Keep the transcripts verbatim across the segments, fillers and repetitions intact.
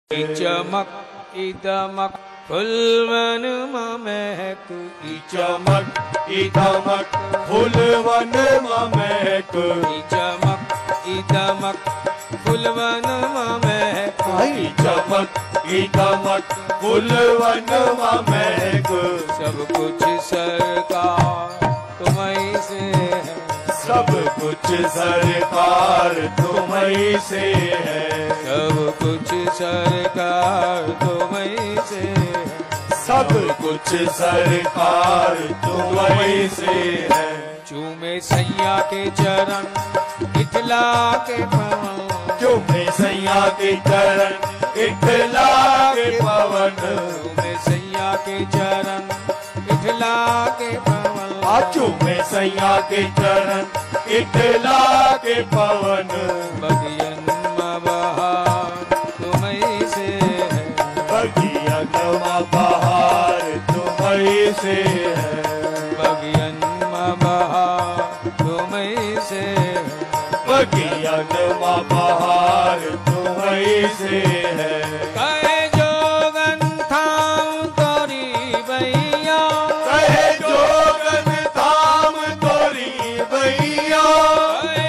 ई चमक ई दमक फुलवन महक, ई चमक ई दमक फुलवन महक, ई चमक ई दमक फुलवन महक, ई चमक ई दमक फुलवन महक। सब कुछ सरकार तुम्हीं से है, सब कुछ सरकार तुम्हीं से है, सब कुछ सरकार तुम्हीं से है, सब कुछ सरकार तुम्हीं से है। चूमे सैया के चरण इठला के पवन, चूमे सैया के चरण इठला के पवन, चूमे सैया के चरण इठला के पवन, चूमे सैया के चरण इठला के पवन। बगियन बहार तुम्हीं से है, बगियन बहार तुम्हीं से है, बगियन बहार तुम्हीं से है, बगियन बहार तुम्हीं से है। कहे जोगन थाम तोरी भैया, कहे जोगन थाम तोरी भैया, कहे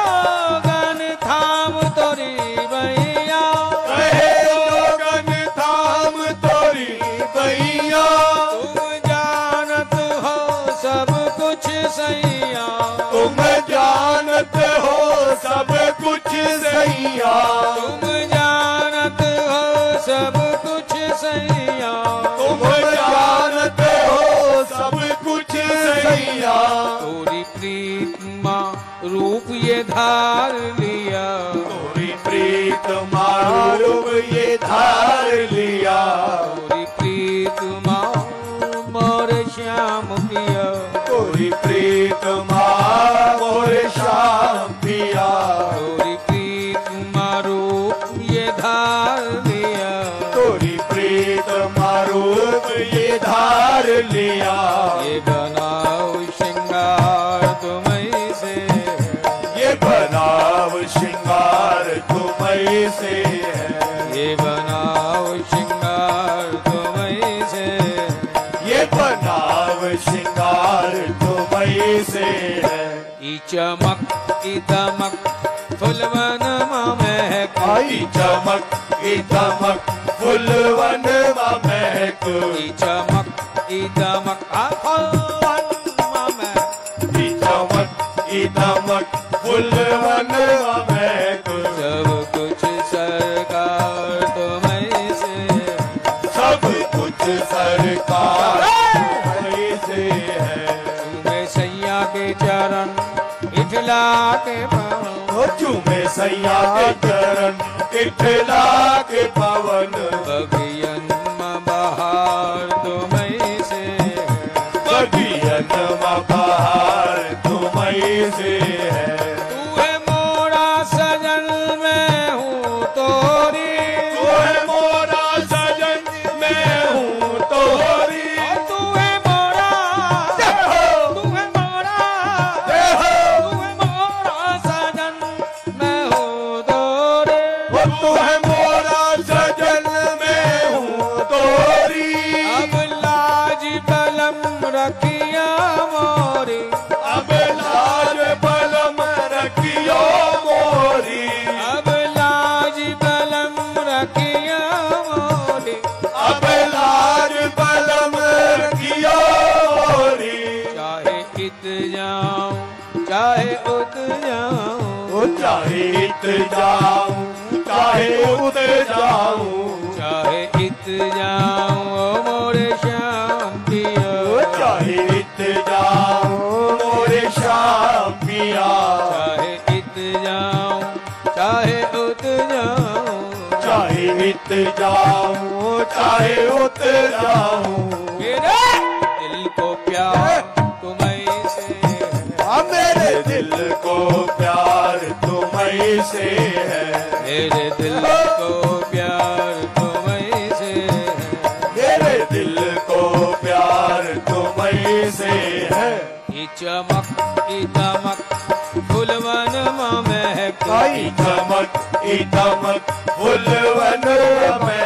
जोगन थाम तोरी भैया, कहे जोगन थाम तोरी भैया। तुम जानत हो सब कुछ सैया, तुम जानत हो सब कुछ सैया, तुम जानत हो सब कुछ सैया, तुम जानत हो सब कुछ सैया। तोरी प्रीत माँ रूप ये धार लिया, तोरी प्रीत मारूप ये धार लिया, तोरी प्रीत माँ मोर श्याम पिया, तोरी प्रीत माँ मोर श्याम पिया, तोरी प्रीत माँ रूप ये धार लिया, तोरी प्रीत मारूप ये धार लिया। ये बनाओ श्रृंगार तुम्हीं से है, ये बनाव श्रृंगार तुम्हीं से है, ये बनाओ श्रृंगार तुम्हीं से है, ये बनाव श्रृंगार तुम्हीं से है। ई चमक ई दमक फुलवन महक, आई चमक ई दमक फुलवन महक, ई चमक ई दमक आ फुलवन महक, ई चमक ई दमक फुलवन महक। सब कुछ सरकार तुम्हीं से है, सब कुछ सरकार तुम्हीं से है। चूमे सैया के चरण इठला के पवन, ओ चूमे सैया के चरण इठला के पवन, बगियन बहार तुम्हीं से है, बगियन बहार तुम्हीं से है। तू है मोरा सजन मैं हूँ तोरी, तू है मोरा सजन मैं हूँ तोरी, तू है मोरा, तू है मोरा, तू है मोरा सजन मैं हूँ तोरी, वो तू है मोरा सजन मैं हूँ तोरी। अब लाज बलम रखिया मोरी, अब लाज बलम रखियो मोरी, अब लाज बलम रखिया मोरी, अब लाज बलम रखियो मोरी। चाहे इत जाऊं चाहे उत जाऊं, वो चाहे इत जाऊं चाहे उत जाऊं, चाहे इत जाऊं ओ मोरे श्याम पिया, वो चाहे इत जाऊं मोरे श्याम पिया, चाहे इत जाऊं चाहे उत जाऊं, चाहे इत जाऊं चाहे उत जाऊं। मेरे दिल को प्यार तुम्हीं से है, हाँ मेरे दिल को प्यार तुम्हीं से है, मेरे दिल को प्यार तुम्हीं से है, मेरे दिल को प्यार तुम्हीं से है। ई चमक ई दमक फुलवन महक, आई चमक ई दमक फुलवन में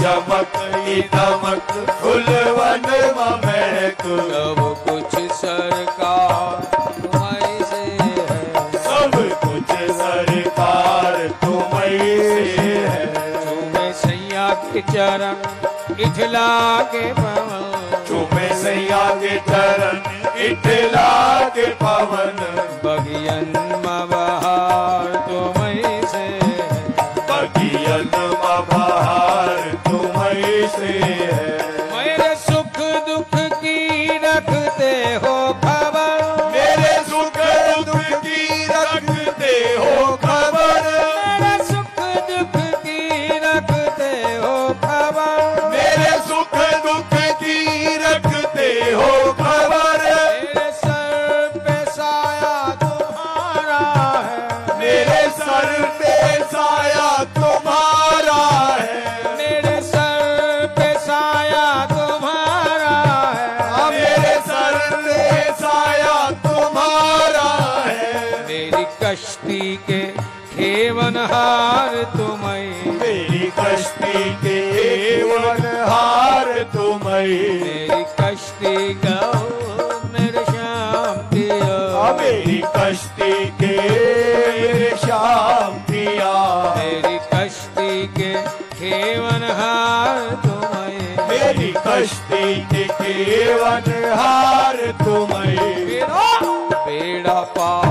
चमक ई दमक फुलवन महक सब कुछ सरकार तुम्हारी से है, सब कुछ सरकार तुम्हीं से है। चूमे सैया के चरण इठला के पवन, चूमे सैया के चरण इठला के पवन बगियन बहार तुम्हीं से है, बगियन बहार तुम्हीं से है। मेरे सुख दुख की रखते हो खबर, मेरे सुख दुख की रखते हो खबर, मेरे सुख दुख की रखते हो खबर, मेरे सुख दुख की रखते हो खबर। मेरे सर पे साया तुम्हारा है, मेरे सर पे साया तुम्हारा है, मेरे सर पे साया तुम्हारा है, मेरे सर पे साया तुम्हारा है। मेरी कश्ती के खेवनहार तुम्हें, मेरी कश्ती के वनहार तुम्हीं, मेरी कश्ती का मेरे श्याम दिया, मेरी कश्ती के श्याम पिया, मेरी कश्ती के खेवनहार तुम्हें, मेरी कश्ती के वनहार तुम्हीं। बेड़ा पार